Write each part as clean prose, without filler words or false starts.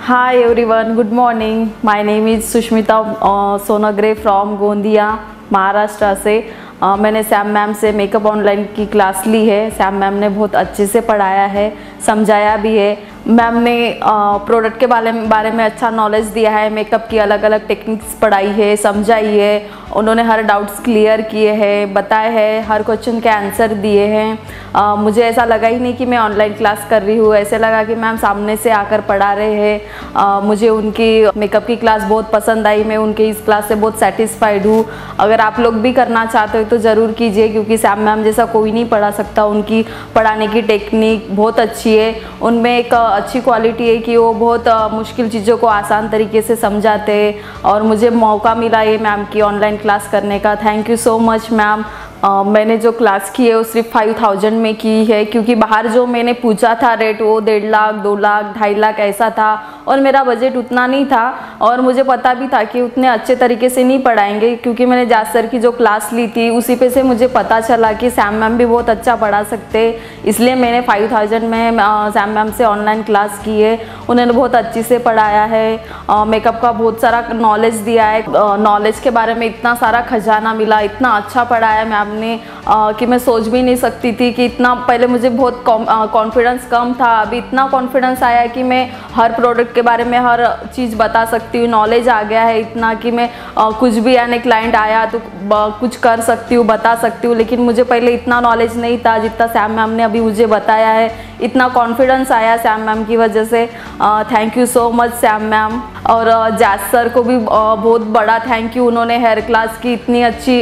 Hi everyone, good morning. My name is Sushmita Sonagre from Gondia Maharashtra से। मैंने Sam ma'am से makeup online की class ली है। सैम मैम ने बहुत अच्छे से पढ़ाया है, समझाया भी है। मैम ने प्रोडक्ट के बारे में अच्छा नॉलेज दिया है, मेकअप की अलग अलग टेक्निक्स पढ़ाई है, समझाई है। उन्होंने हर डाउट्स क्लियर किए हैं, बताए हैं, हर क्वेश्चन के आंसर दिए हैं। मुझे ऐसा लगा ही नहीं कि मैं ऑनलाइन क्लास कर रही हूँ, ऐसे लगा कि मैम सामने से आकर पढ़ा रहे हैं। मुझे उनकी मेकअप की क्लास बहुत पसंद आई, मैं उनके इस क्लास से बहुत सेटिस्फाइड हूँ। अगर आप लोग भी करना चाहते हो तो ज़रूर कीजिए, क्योंकि सैम मैम जैसा कोई नहीं पढ़ा सकता। उनकी पढ़ाने की टेक्निक बहुत अच्छी है, उनमें एक अच्छी क्वालिटी है कि वो बहुत मुश्किल चीज़ों को आसान तरीके से समझाते हैं। और मुझे मौका मिला ये मैम की ऑनलाइन क्लास करने का। Thank you so much ma'am. मैंने जो क्लास की है वो सिर्फ 5000 में की है, क्योंकि बाहर जो मैंने पूछा था रेट वो 1.5 लाख 2 लाख 2.5 लाख ऐसा था, और मेरा बजट उतना नहीं था। और मुझे पता भी था कि उतने अच्छे तरीके से नहीं पढ़ाएंगे, क्योंकि मैंने जाज सर की जो क्लास ली थी उसी पे से मुझे पता चला कि सैम मैम भी बहुत अच्छा पढ़ा सकते, इसलिए मैंने 5000 में सैम मैम से ऑनलाइन क्लास की है। उन्होंने बहुत अच्छी से पढ़ाया है, मेकअप का बहुत सारा नॉलेज दिया है। नॉलेज के बारे में इतना सारा खजाना मिला, इतना अच्छा पढ़ाया मैम ने कि मैं सोच भी नहीं सकती थी कि इतना। पहले मुझे बहुत कॉन्फिडेंस कम था, अभी इतना कॉन्फिडेंस आया कि मैं हर प्रोडक्ट के बारे में हर चीज़ बता सकती हूँ। नॉलेज आ गया है इतना कि मैं कुछ भी यानी क्लाइंट आया तो कुछ कर सकती हूँ, बता सकती हूँ। लेकिन मुझे पहले इतना नॉलेज नहीं था जितना सैम मैम ने अभी मुझे बताया है। इतना कॉन्फिडेंस आया सैम मैम की वजह से। Thank you so much Sam ma'am. और जाज सर को भी बहुत बड़ा थैंक यू, उन्होंने हेयर क्लास की इतनी अच्छी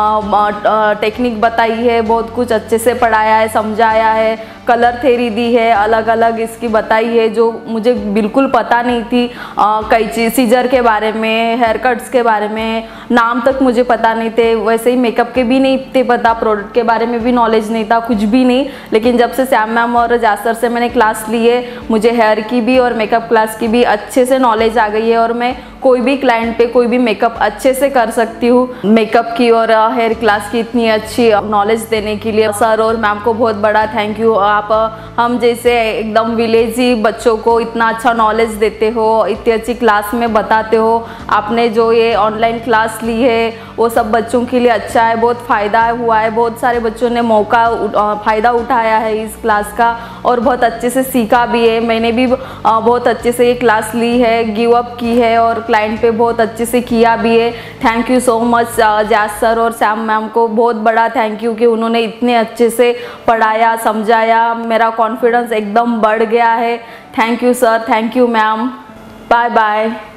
टेक्निक बताई है, बहुत कुछ अच्छे से पढ़ाया है, समझाया है, कलर थेरी दी है, अलग अलग इसकी बताई है जो मुझे बिल्कुल पता नहीं थी। कैंची सीजर के बारे में, हेयर कट्स के बारे में नाम तक मुझे पता नहीं थे। वैसे ही मेकअप के भी नहीं थे पता, प्रोडक्ट के बारे में भी नॉलेज नहीं था, कुछ भी नहीं। लेकिन जब से सैम मैम और जाज सर से मैंने क्लास ली है, मुझे हेयर की भी और मेकअप क्लास की भी अच्छे से नॉलेज आ गई है, और मैं कोई भी क्लाइंट पे कोई भी मेकअप अच्छे से कर सकती हूँ। मेकअप की और हेयर क्लास की इतनी अच्छी नॉलेज देने के लिए सर और मैम को बहुत बड़ा थैंक यू। आप हम जैसे एकदम विलेजी बच्चों को इतना अच्छा नॉलेज देते हो, इतनी अच्छी क्लास में बताते हो। आपने जो ये ऑनलाइन क्लास ली है वो सब बच्चों के लिए अच्छा है, बहुत फ़ायदा हुआ है। बहुत सारे बच्चों ने फ़ायदा उठाया है इस क्लास का, और बहुत अच्छे से सीखा भी है। मैंने भी बहुत अच्छे से ये क्लास ली है, गिव अप की है, और क्लाइंट पे बहुत अच्छे से किया भी है। थैंक यू सो मच जाज सर और सैम मैम को बहुत बड़ा थैंक यू कि उन्होंने इतने अच्छे से पढ़ाया, समझाया। मेरा कॉन्फिडेंस एकदम बढ़ गया है। Thank you sir, thank you ma'am, bye bye.